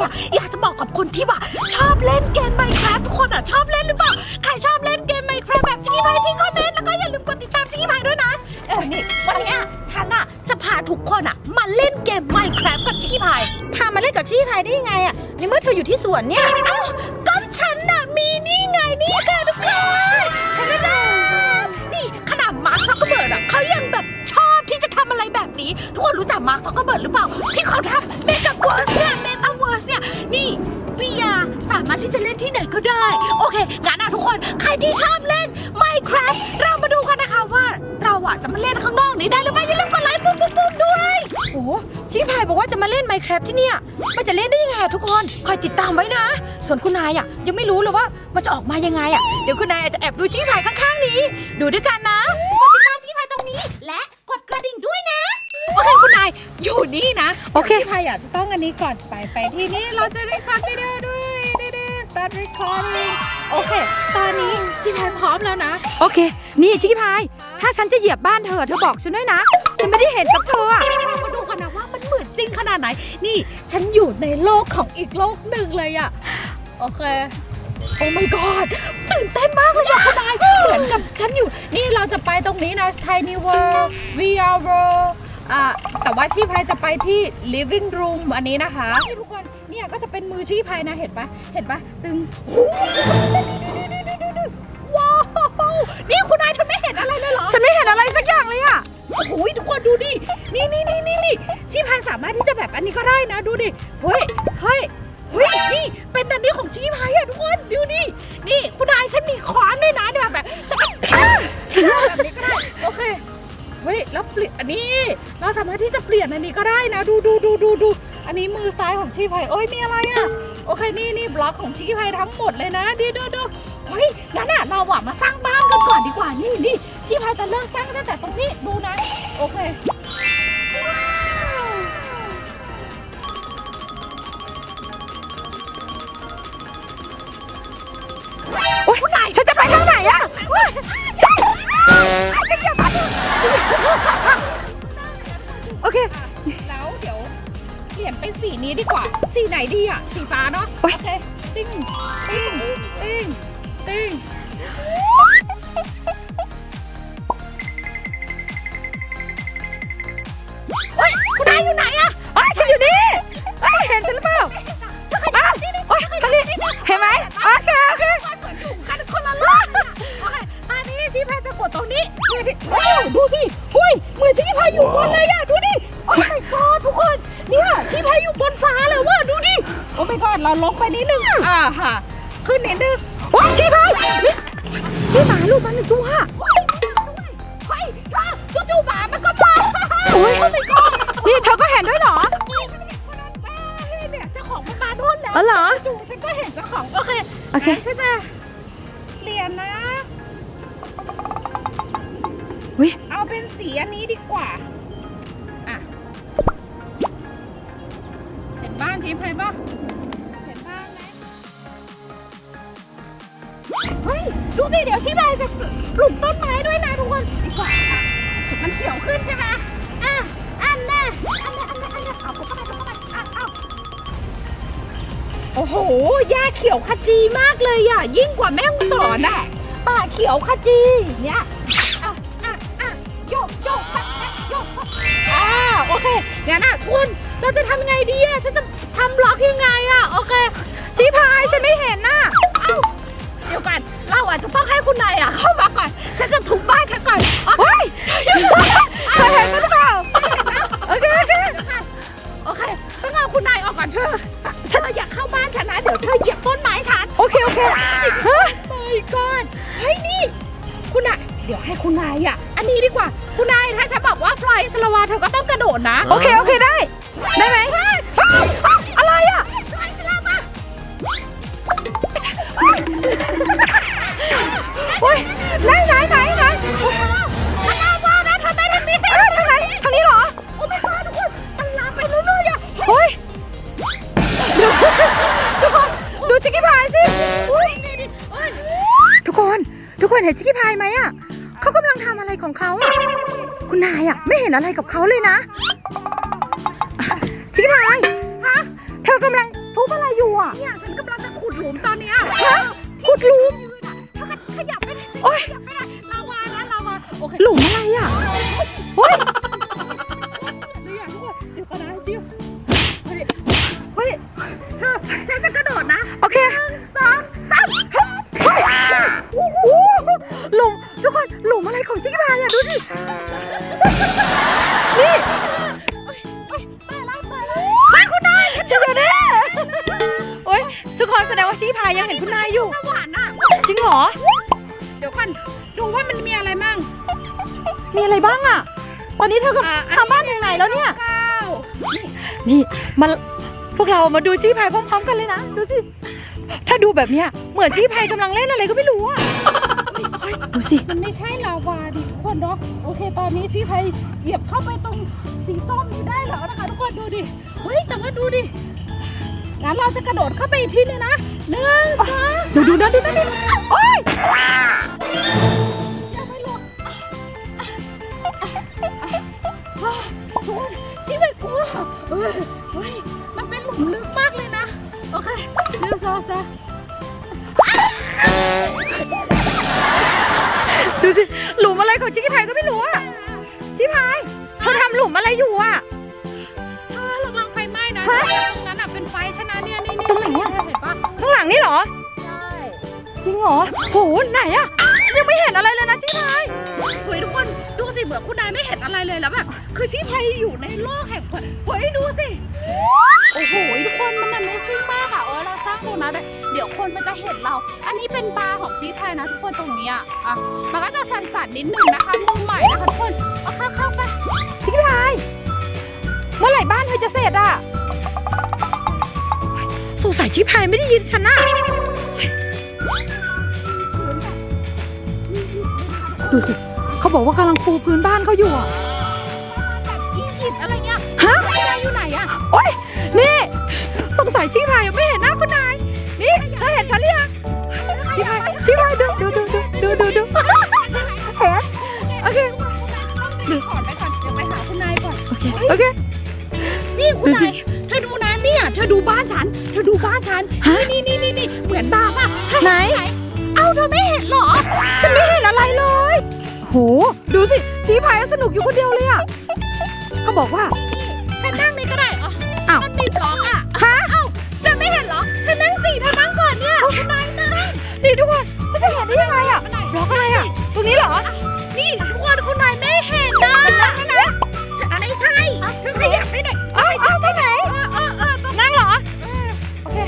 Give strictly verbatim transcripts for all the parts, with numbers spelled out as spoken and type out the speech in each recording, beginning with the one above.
อ่ะอยากจะบอกกับคนที่ว่าชอบเล่นเกม Minecraft ทุกคนอ่ะชอบเล่นหรือเปล่าใครชอบเล่นเกม Minecraft แบบชิคกี้พายทิ้งคอมเมนต์แล้วก็อย่าลืมกดติดตามชิคกี้พายด้วยนะเออนี่วันนี้ฉันอ่ะจะพาทุกคนอ่ะมาเล่นเกม Minecraft กับชิคกี้พายพามาเล่นกับชิคกี้พายได้ยังไงอ่ะในเมื่อเธออยู่ที่สวนเนี่ยเอ้าก็ฉันน่ะมีนี่ไงนี่ค่ะทุกคนเห็นไหมนี่ขนาดมาร์ค ซักเคอร์เบิร์ดอ่ะเขายังแบบชอบที่จะทำอะไรแบบนี้ทุกคนรู้จักมาร์ค ซักเคอร์เบิร์ดหรือเปล่าที่เขาทำเมตาเวิร์สเนี่ยเมตาเวิร์สเนี่ยนี่วีอาร์สามารถที่จะเล่นที่ไหนก็ได้โอเคงั้นนะทุกคนใครที่ชอบเล่น Minecraft เรามาดูกันนะคะว่าเราอ่ะจะมาเล่นข้างนอกนี้ได้หรือไม่อย่าลืมกดไลค์ปุ๊บปุ๊บปุ๊บด้วยโอ้ชิคกี้พายบอกว่าจะมาเล่น Minecraft ที่เนี่ยมันจะเล่นได้ยังไงทุกคนคอยติดตามไว้นะส่วนคุณนายอ่ะยังไม่รู้เลยว่ามันจะออกมายังไงอ่ะเดี๋ยวคุณนายอาจจะแอบดูชิคกี้พายข้างๆนี้ดูด้วยกันนะกดติดตามชิคกี้พายตรงนี้และกดกระดิ่งด้วยนะโอเคคุณนายอยู่นี่นะโอเคชิคกี้พายอยากจะต้องอันนี้ก่อนไปไปที่นี่เราจะได้คัดวิดีโอด้วยstart recording โอเคตอนนี้ชิคกี้พายพร้อมแล้วนะโอเคนี่ชิคกี้พายถ้าฉันจะเหยียบบ้านเธอเธอบอกฉันด้วยนะฉันไม่ได้เห็นกับเธออ่ะมาดูกันนะว่ามันเหมือนจริงขนาดไหนนี่ฉันอยู่ในโลกของอีกโลกหนึ่งเลยอ่ะโอเคโอ้ my god ตื่นเต้นมากเลยอ่ะคุณนายเหมือนกับฉันอยู่นี่เราจะไปตรงนี้นะ Tiny World วี อาร์ World อ่าแต่ว่าชิคกี้พายจะไปที่ living room อันนี้นะคะนี่ทุกคนเนี่ยก็จะเป็นมือชิคกี้พายนะเห็นปะเห็นปะตึงว้าวนี่คุณนายเธอไม่เห็นอะไรเลยเหรอฉันไม่เห็นอะไรสักอย่างเลยอ่ะโอ้โหทุกคนดูดินี่นี่นี่นี่นี่ชิคกี้พายสามารถที่จะแบบอันนี้ก็ได้นะดูดิเฮ้ยเฮ้ยเฮ้ยนี่เป็นอันนี้ของชิคกี้พายอะทุกคนดูดินี่คุณนายฉันมีค้อนด้วยนะเนี่ยแบบจะแบบนี้ก็ได้โอเคเฮ้ยแล้วเปลี่ยนอันนี้เราสามารถที่จะเปลี่ยนอันนี้ก็ได้นะดูดูดูดูดูอันนี้มือซ้ายของชิคกี้พายเอ้ยมีอะไรอะโอเคนี่นี่บล็อกของชิคกี้พายทั้งหมดเลยนะดูดูดูเฮ้ยงั้นอะเราอะมาสร้างบ้านกันก่อนดีกว่านี่นี่ชิคกี้พายจะเริ่มสร้างตั้งแต่ตรงนี้ดูนะโอเคโอ๊ยฉันจะไปทางไหนอะโอเคแล้วเดี๋ยวเปลี่ยนเป็นสีนี้ดีกว่าสีไหนดีอ่ะสีฟ้าเนาะโอเคติ้งติ้งติ้งติ้งเฮ้ยคุณนายอยู่ไหนอะอ๋อฉันอยู่นี่เห็นฉันหรือเปล่าอ้าวโอ๊ยตรงนี้เห็นไหมโอเคโอเคเหมือนอยู่กันคนละรอบโอเคตอนนี้ชิคกี้พายจะกดตรงนี้ว้าวดูสิหุ้ยเหมือนชิคกี้พายอยู่บนเลยอะดูดิโอ้ my god ทุกคนเนี่ยชิคกี้พายอยู่บนฟ้าเลยว่ะดูดิโอ้ my god เราลงไปนิดนึงอ่าฮะขึ้นนิดนึงโอ้ยชิคกี้พายนี่หมาลูกมันหนึ่งตัวเฮ้ยจู่ๆหมามันก็มาโอ้ย my god นี่เธอก็เห็นด้วยเหรอเนี่ยเจ้าของมันมาด้วยแล้วอ๋อเหรอจู่ฉันก็เห็นเจ้าของโอเคโอเคฉันจะเปลี่ยนนะเอาเป็นสีอันนี้ดีกว่าอ่ะเห็นบ้านชิคกี้พายป่ะเห็นบ้านไหมเฮ้ยดูสิเดี๋ยวชิคกี้พายจะปลูกต้นไม้ด้วยนะทุกคนดีกว่ามันเขียวขึ้นใช่ไหมอ่ะอันน่ะอันน่ะอันน่ะอันน่ะเอาเข้าไปเข้าไปอ่ะเอาโอ้โหหญ้าเขียวขจีมากเลยอ่ะยิ่งกว่าแม่ฮ่องสอนอ่ะป่าเขียวขจีเนี่ยอ่ะอ่ะอ่ะโยกโยกโยกอ่าโอเคงั้นอ่ะคุณเราจะทำไงดีอ่ะฉันจะทำบล็อกยังไงอ่ะโอเคชิคกี้พายฉันไม่เห็นน่ะเอ้าเดี๋ยวก่อนเราอาจจะต้องให้คุณนายอ่ะเข้ามาก่อนฉันจะทุบบ้านฉันก่อนโอ้ยเธอเห็นหรือเปล่าโอเคโอเคโอเคต้องเอาคุณนายออกก่อนเธอเธออยากเข้าบ้านฉันนะเดี๋ยวเธอเหยียบต้นไม้ฉันโอเคโอเคสิฮะไม่ก่อนเฮ้ยนี่คุณนายเดี๋ยวให้คุณนายอ่ะอันนี้ดีกว่าคุณนายถ้าฉันบอกว่าฟลอยสลาวาเธอก็ต้องกระโดดนะโอเคโอเคได้ได้ไหมอะไรอ่ะฟลอยสลาวาโอ้ยไหนไหนไหนไหนสลาวานะทำไมทำนี้ทางไหนทางนี้เหรอโอ้ไม่พอทุกคนมันลามไปเรื่อยๆอ่ะโอ้ยทุกคนดูชิคกี้พายสิทุกคนทุกคนเห็นชิคกี้พายไหมอ่ะเขากำลังทำอะไรของเขาอ่ะคุณนายอ่ะไม่เห็นอะไรกับเขาเลยนะชิคกี้พายฮะเธอกำลังทุบอะไรอยู่อ่ะเนี่ยฉันกำลังจะขุดหลุมตอนเนี้ยขุดหลุมถ้าขยับไม่ได้ขยับไม่ได้ลาวานะลาวาโอเคหลุมอะไรอ่ะโอ้ยเดี๋ยวทุกคนเดี๋ยวก่อนนะจิ๋วเฮ้ยเฮ้ยเธอฉันจะกระโดดนะโอเคหนึ่งสองสามเฮ้ยหลุมทุกคนหลุมอะไรของชิคกี้พายอ่ะดูดินี่ตายแล้วตายแล้วมาคุณนายเดี๋ยวเด้โอ้ยทุกคนแสดงว่าชิคกี้พายยังเห็นคุณนายอยู่สวรรค์อ่ะจริงเหรอเดี๋ยวก่อนดูว่ามันมีอะไรมั่งมีอะไรบ้างอ่ะตอนนี้เธอกับทำบ้านถึงไหนแล้วเนี่ยนี่มาพวกเรามาดูชิคกี้พายพร้อมๆกันเลยนะดูสิถ้าดูแบบเนี้ยเหมือนชิคกี้พายกำลังเล่นอะไรก็ไม่รู้อ่ะดูสิมันไม่ใช่ลาวาดิทุกคนเนาะโอเคตอนนี้ชิคกี้พายเหยียบเข้าไปตรงสีส้มนี้ได้แล้วนะคะทุกคนดูดิเฮ้ยแต่ว่าดูดิงั้นเราจะกระโดดเข้าไปอีกทีนึงนะหนึ่งสองดูดูนะดูนะดูโอ้ยยังไม่ลงชิคกี้พายกลัวเฮ้ยมันเป็นหลุมลึกมากเลยนะโอเคหนึ่งสองสามดูสิหลุมอะไรของชิคกี้พายก็ไม่รู้อ่ะชิคกี้พายเธอทำหลุมอะไรอยู่อ่ะเธอระวังไฟไหม้นะตรงนั้นอ่ะเป็นไฟชนะเนี่ยนี่นี่ตรงไหนอ่ะเห็นปะข้างหลังนี่เหรอใช่จริงเหรอโหไหนอ่ะยังไม่เห็นอะไรเลยนะชิคกี้พายเฮ้ยทุกคนดูสิเหมือนคุณนายไม่เห็นอะไรเลยแล้วแบบคือชิคกี้พายอยู่ในโลกแห่งเฮ้ยดูสิโอ้โหทุกคนมันมันไม่ซึ้งมากอ่ะเออเราสร้างตรงนั้นเดี๋ยวคนมันจะเห็นเราอันนี้เป็นบาร์ของชิคกี้พายนะทุกคนตรงนี้อ่ะอ่ะมันก็จะสั่นๆนิดนึงนะคะมือใหม่นะคะทุกคนเอาเข้าเข้าไปชิคกี้พายเมื่อไหร่บ้านเธอจะเสร็จอ่ะสงสัยชิคกี้พายไม่ได้ยินฉันน่ะดูสิเขาบอกว่ากำลังปูพื้นบ้านเขาอยู่อ่ะแบบอียิปต์อะไรเงี้ยฮะคุณนายอยู่ไหนอ่ะโอ๊ยนี่สงสัยชิคกี้พายไม่เห็นหน้าคุณนายนี่เธอเห็นฉันหรือยังชิคกี้พายชิคกี้พายดูดูดูดูดูดูดูเห็นโอเคดูก่อนไปก่อนเดี๋ยวไปหาคุณนายก่อนโอเคโอเคนี่คุณนายเธอดูนะเนี่ยเธอดูบ้านฉันเธอดูบ้านฉันนี่นี่นี่นี่เหมือนบ้านป่ะไหนเอ้าเธอไม่เห็นหรอฉันไม่เห็นอะไรเลยโหดูสิชิคกี้พายสนุกอยู่คนเดียวเลยอ่ะเขาบอกว่าฉันนั่งนี่ก็ได้อ๋ออ้าวมันมีบล็อกอ่ะฮะเอ้าเธอไม่เห็นหรอเธอนั่งสิเธอนั่งก่อนเนี่ยคุณนายนั่งนี่ทุกคนฉันจะเห็นได้ยังไงอ่ะบล็อกอะไรอ่ะตรงนี้เหรอนี่ทุกคนคุณนายไม่เห็นนะนั่งนะไม่ใช่เธอขยับไปหน่อยเอ้าเอ้าตรงไหนเออเออนั่งเหรอโอเค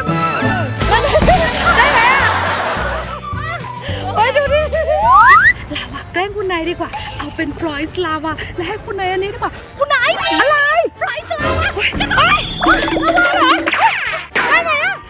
ได้ไหมอ่ะโอ้ยดูดิแกล้งคุณนายดีกว่าเอาเป็นฟลอยส์ลาวาและให้คุณนายอันนี้ดีกว่าคุณนายอะไรฟลอยส์ลาวาเฮ้ยอะไรเหรอได้ไหมอ่ะ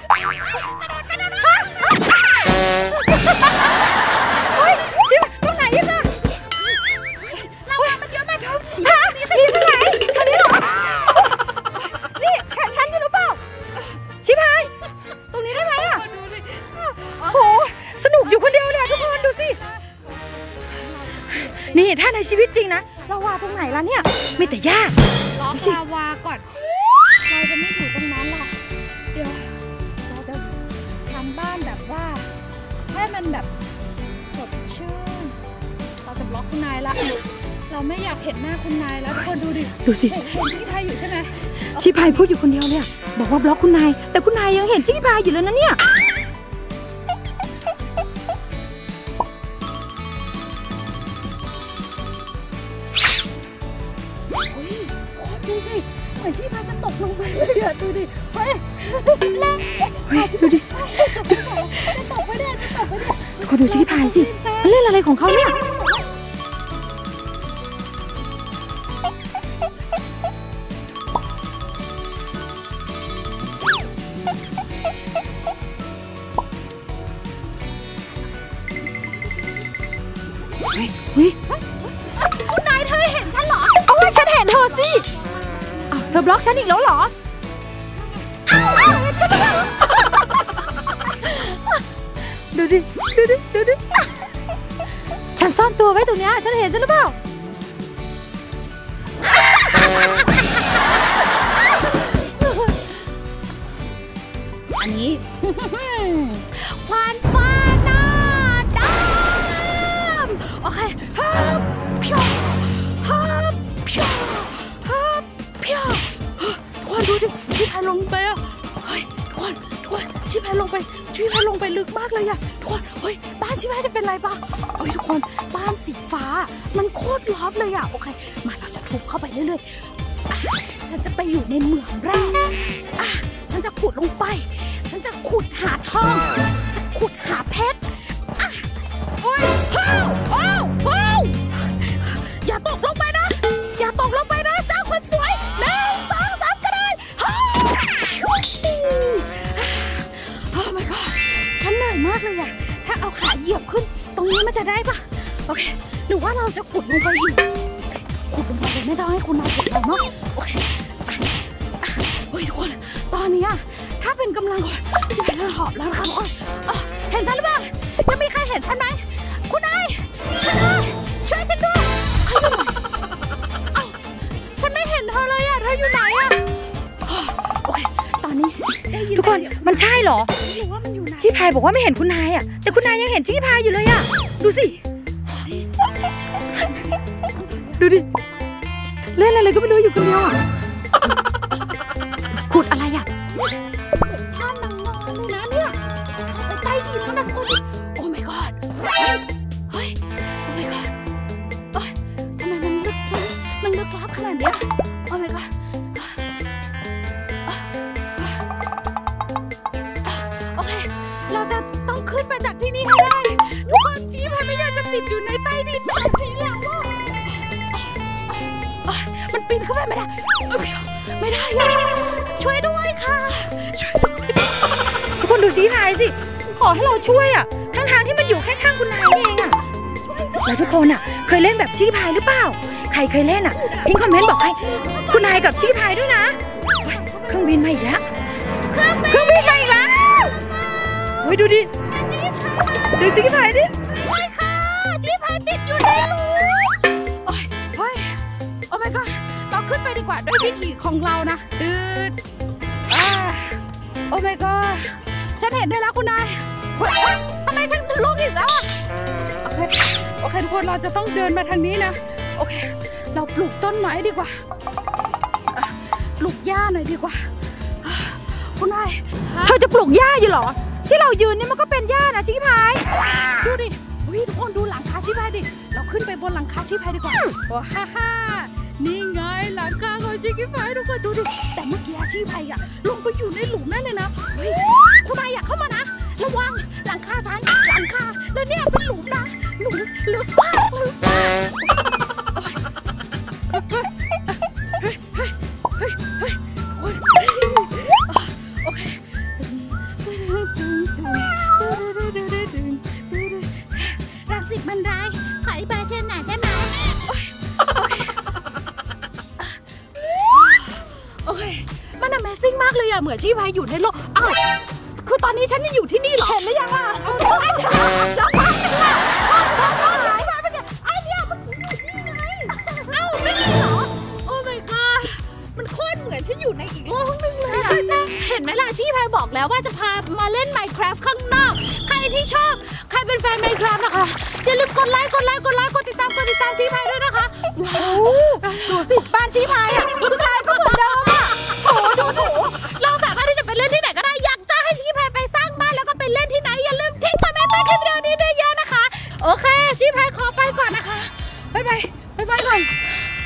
เฮ้ยชิบตรงไหนอ่ะลาวามันเยอะมากฮะนี่ตรงไหนตรงนี้เหรอนี่แขนฉันอยู่หรือเปล่าชิบหายตรงนี้ได้ไหมอ่ะโหสนุกอยู่คนเดียวเลยทุกคนดูสินี่ถ้าในชีวิตจริงนะลาวาตรงไหนล่ะเนี่ยมีแต่หญ้าล็อกลาวาก่อนเราจะไม่อยู่ตรงนั้นหรอกเดี๋ยวเราจะทำบ้านแบบว่าให้มันแบบสดชื่นเราจะบล็อกคุณนายละเราไม่อยากเห็นหน้าคุณนายแล้วทุกคนดูดิดูสิเห็นชิคกี้พายอยู่ใช่ไหมชิคกี้พายพูดอยู่คนเดียวเนี่ยบอกว่าบล็อกคุณนายแต่คุณนายยังเห็นชิคกี้พายอยู่เลยนะเนี่ยดูสิเหมือนที่พายจะตกลงไปเลยอะดูดิเฮ้ยเฮ้ยดูดิจะตกไปได้จะตกไปได้ขอดูชิคกี้พายสิมันเล่นอะไรของเขาเนี่ยเฮ้ยเฮ้ยคุณนายเธอเห็นฉันเหรอโอ้ยฉันเห็นเธอสิเธอบล็อกฉันอีกแล้วเหรอดูดิดูดิดูดิฉันซ่อนตัวไว้ตรงนี้ฉันเห็นฉันหรือเปล่าอนนี้ ควานฟ้าหน้าดำโอเคฮับเพียวฮับเพียวฮับเพียวทุกคนดูดิชีพายลงไปอ่ะเฮ้ยทุกคนทุกคนชีพายลงไปชีพายลงไปลึกมากเลยอ่ะทุกคนเฮ้ยบ้านชีพายจะเป็นไรปะเฮ้ยทุกคนบ้านสีฟ้ามันโคตรลอบเลยอ่ะโอเคมาเราจะทุบเข้าไปเรื่อยๆฉันจะไปอยู่ในเมืองแรกอ่ะฉันจะขุดลงไปฉันจะขุดหาทองฉันจะขุดหาเพชรอ่ะโอ้ยว้าวว้าวว้าวอย่าตกลงไปนะอย่าตกลงไปนะเจ้าคนสวยหนึ่งสองสามกระโดดโอ้ my god ฉันเหนื่อยมากเลยอะถ้าเอาขาเหยียบขึ้นตรงนี้มันจะได้ปะโอเคหรือว่าเราจะขุดลงไปอีกขุดลงไปเลยไม่ต้องให้คุณนายเห็นเราเนาะโอเคเฮ้ยทุกคนตอนนี้ถ้าเป็นกำลังคนจะเป็นเรื่องหอบแล้วนะคะทุกคนเห็นฉันหรือเปล่ายังมีใครเห็นฉันไหมคุณนายช่วยด้วยช่วยฉันด้วยเฮ้ยเอ้าฉันไม่เห็นเธอเลยอะเธออยู่ไหนอะโอเคตอนนี้ทุกคนมันใช่เหรอชีพายบอกว่าไม่เห็นคุณนายอะแต่คุณนายยังเห็นชีพายอยู่เลยอะดูสิดูดิเล่นอะไรก็ไม่รู้อยู่คนเดียวอะขุดอะไรอะท่านนางนอนเลยนะเนี่ยไปใต้ดินแล้วนะคุณโอ้ my god เฮ้ยเฮ้ยโอ้ my god เอ้ยทำไมมันลึกซึ้งมันลึกลับขนาดเนี้ยโอ้ my god โอเคเราจะต้องขึ้นมาจากที่นี่ให้ได้ทุกคนชี้มันไม่อยากจะติดอยู่ในใต้ดินแบบนี้แล้วอ่ะมันปีนขึ้นไปไม่ได้ไม่ได้ช่วยด้วยค่ะช่วยด้วยทุกคนดูชีพายสิขอให้เราช่วยอ่ะทั้งทางที่มันอยู่แค่ข้างคุณนายเองอ่ะแล้วทุกคนอ่ะเคยเล่นแบบชีพายหรือเปล่าใครเคยเล่นอ่ะทิ้งคอมเมนต์บอกให้คุณนายกับชีพายด้วยนะเครื่องบินมาอีกแล้วเครื่องบินมาอีกแล้วโอ้ยดูดิดูชีพายดิโอ้ยค่ะชีพายติดอยู่ในรูโอ้ยเฮ้ยโอ้ my god เราขึ้นไปดีกว่าด้วยวิธีของเรานะดืดอ่าโอ้ my god ฉันเห็นได้แล้วคุณนายเฮ้ยทำไมฉันลูกอีกแล้วอ่ะโอเคโอเคทุกคนเราจะต้องเดินมาทางนี้นะโอเคเราปลูกต้นไม้ดีกว่าปลูกหญ้าหน่อยดีกว่าคุณนายเธอจะปลูกหญ้าอยู่เหรอที่เรายืนนี่มันก็เป็นหญ้านะชีพายดูดิเฮ้ยทุกคนดูหลังคาชีพายดิเราขึ้นไปบนหลังคาชีพายดีกว่าว้าฮ่าฮ่านี่ไงหลังคาของชีพายทุกคนดูดิแต่เมื่อกี้ชีพายอะลงไปอยู่ในหลุมนั่นเลยนะเฮ้ยคุณนายอยากเข้ามานะระวังหลังคาฉันหลังคาแล้วเนี่ยเป็นหลุมนะหลุมลึกมากลึกมากเฮ้ยเฮ้ยเฮ้ยเฮ้ยคุณโอเครังสิตมันร้ายขออีกใบเท่าไหนได้ไหมโอเคมัน Amazing มากเลยอะเหมือนชีพายอยู่ในโลกอ้าวคือตอนนี้ฉันยังอยู่ที่นี่เหรอเห็นหรือยังอะเอาไอ้ฉันแล้วมาเป็นไงหายไปเป็นไงไอ้เนี่ยมันอยู่นี่ไงเอ้าไม่มีเหรอโอ้ my god มันโคตรเหมือนฉันอยู่ในอีกโลกนึงเลยอะเห็นไหมล่ะชีพายบอกแล้วว่าจะพามาเล่น Minecraft ข้างนอกใครที่ชอบใครเป็นแฟน Minecraft นะคะอย่าลืมกดไลค์กดไลค์กดไลค์กดติดตามกดติดตามชีพายด้วยนะคะว้าวดูสิบ้านชีพายอะสุดท้ายก็เหมือนเดิมอะโอ้ดูดูเราสามารถที่จะไปเล่นที่ไหนก็ได้อยากจะให้ชีพายไปสร้างบ้านแล้วก็ไปเล่นที่ไหนอย่าลืมทิ้งคอมเมนต์ใต้คลิปวิดีโอนี้ด้วยเยอะนะคะโอเคชีพายขอไปก่อนนะคะบ๊ายบายบ๊ายบายก่อน